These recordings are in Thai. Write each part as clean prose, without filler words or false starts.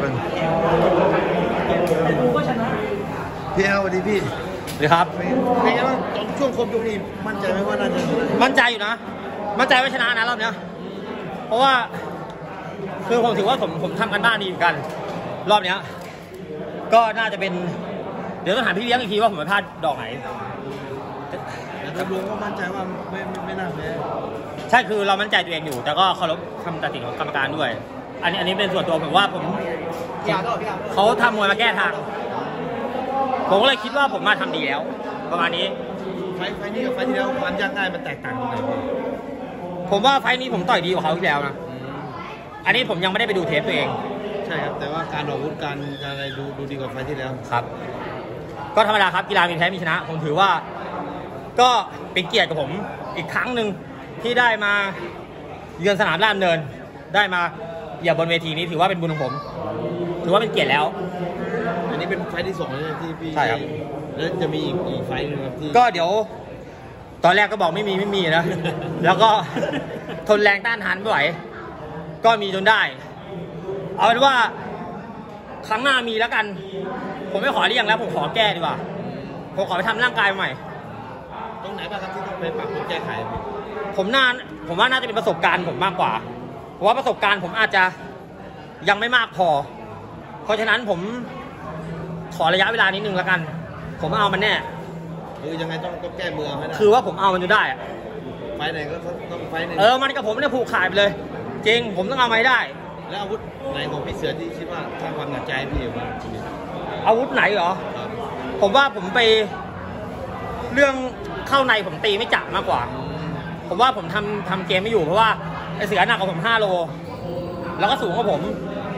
บ้างพี่เอาสวัสดีพี่สวัสดีครับเป็นไงบ้างตอนช่วงครบยกนี้มั่นใจไหมว่าน่าจะมั่นใจอยู่นะมั่นใจว่าชนะนะรอบเนี้ยเพราะว่าคือผมถือว่าผมทำกันบ้านดีเหมือนกันรอบเนี้ยก็น่าจะเป็นเดี๋ยวต้องถามพี่เลี้ยงอีกทีว่าผมไปพลาดดอกไหนแต่รวมก็มั่นใจว่าไม่น่าแพ้ใช่คือเรามั่นใจตัวเองอยู่แต่ก็เคารพคำตัดสินของกรรมการด้วยอันนี้เป็นส่วนตัวผมว่าเขาทำมวยมาแก้ทางผมก็เลยคิดว่าผมมาทำดีแล้วประมาณนี้ไฟนี้กับไฟที่แล้วความยากง่ายมันแตกต่างกันไหนผมว่าไฟนี้ผมต่อยดีกว่าเขาที่แล้วนะอันนี้ผมยังไม่ได้ไปดูเทปตัวเองใช่ครับแต่ว่าการออกอาวุธการอะไรดูดีกว่าไฟที่แล้วครับก็ธรรมดาครับกีฬามีแพ้มีชนะผมถือว่าก็เป็นเกียรติกับผมอีกครั้งหนึ่งที่ได้มาเยือนสนามราชดำเนินได้มาเหยียบบนเวทีนี้ถือว่าเป็นบุญของผมถือว่าเป็นเกียรติแล้วอันนี้เป็นไฟที่2เลยที่พี่ใช่ครับแล้วจะมีอีกไฟนึงครับที่ก็เดี๋ยวตอนแรกก็บอกไม่มีนะ แล้วก็ทนแรงต้านทานไม่ไหวก็มีจนได้เอาเป็นว่าครั้งหน้ามีแล้วกันผมไม่ขอเรียกแล้วผมขอแก้ดีกว่าผมขอไปทำร่างกายใหม่ตรงไหนบ้างครับที่ต้องไปปรับปรุงแก้ไขผมว่าน่าจะเป็นประสบการณ์ผมมากกว่าเพราะว่าประสบการณ์ผมอาจจะยังไม่มากพอเพราะฉะนั้นผมขอระยะเวลานิดนึงแล้วกันผมเอามันแน่ยังไงต้องแก้มือให้ได้คือว่าผมเอามันจะได้ไฟไหนก็ต้องไฟไหนมันกับผมเนี่ยผูกขาดไปเลยจริงผมต้องเอามาให้ได้แล้วอาวุธไหนของพี่เสือที่คิดว่าสร้างความหนักใจพี่อยู่บ้างอาวุธไหนเหรอผมว่าผมไปเรื่องเข้าในผมตีไม่จับมากกว่าผมว่าผมทำเกมไม่อยู่เพราะว่าไอเสือหนักกว่าผม5 โลแล้วก็สูงกว่าผม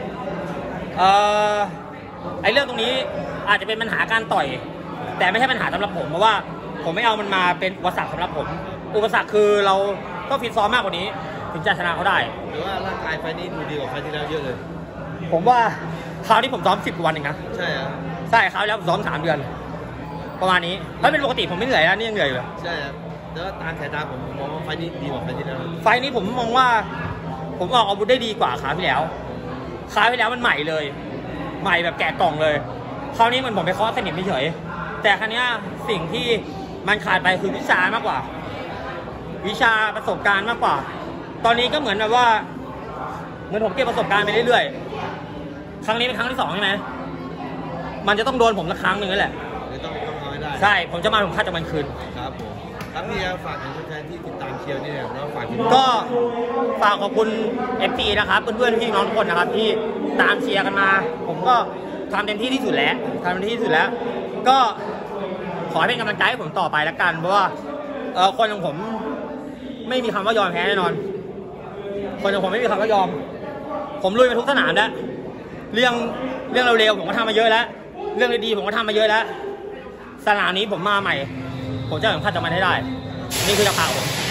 ไอเรื่องตรงนี้อาจจะเป็นปัญหาการต่อยแต่ไม่ใช่ปัญหาสำหรับผมเพราะว่าผมไม่เอามันมาเป็นอุปสรรคสำหรับผมอุปสรรคคือเราต้องฟิตซ้อมมากกว่านี้ถึงจะชนะเขาได้หรือว่าร่างกายไฟนี้ดูดีกว่าไฟที่แล้วเยอะเลยผมว่าคราวนี้ผมซ้อม10 วันเองนะใช่ครับใช่คราวแล้วผมซ้อม3 เดือนประมาณนี้ถ้าเป็นปกติผมไม่เหนื่อยนะนี่ยังเหนื่อยอยู่ใช่ครับแล้วตามสายตาผมมองว่าไฟนี้ดีกว่าไฟที่แล้วไฟนี้ผมมองว่าผมออกอาวุธได้ดีกว่าคราวที่แล้วมันใหม่เลยใหม่แบบแกะกล่องเลยคราวนี้มันผมไปเคาะสนิมไม่เฉยแต่ครั้งนี้สิ่งที่มันขาดไปคือวิชามากกว่าวิชาประสบการณ์มากกว่าตอนนี้ก็เหมือนแบบว่าเหมือนผมเก็บประสบการณ์ไปเรื่อยๆครั้งนี้เป็นครั้งที่2ใช่ไหมมันจะต้องโดนผมละครั้งหนึ่งนั่นแหละต้องเอาให้ได้ใช่ผมจะมาผมคาดจะมันคืนครับผมครับพี่ฝากถึงแฟนที่ติดตามเชียร์นี่เนี่ยแล้วฝากขอบคุณ FT นะครับเพื่อนๆพี่น้องทุกคนนะครับที่ตามเชียร์กันมาผมก็ทำเต็มที่ที่สุดแล้วก็ขอให้เป็นกำลังใจให้ผมต่อไปแล้วกันเพราะว่าคนของผมไม่มีคำว่ายอมแพ้แน่นอนคนของผมไม่มีคำว่ายอมผมลุยมาทุกสนามแล้วเรื่องเร็วๆผมก็ทำมาเยอะแล้วเรื่องดีๆผมก็ทำมาเยอะแล้วสนามนี้ผมมาใหม่ผมจะสัมผัสกับมันให้ได้นี่คือราคาผม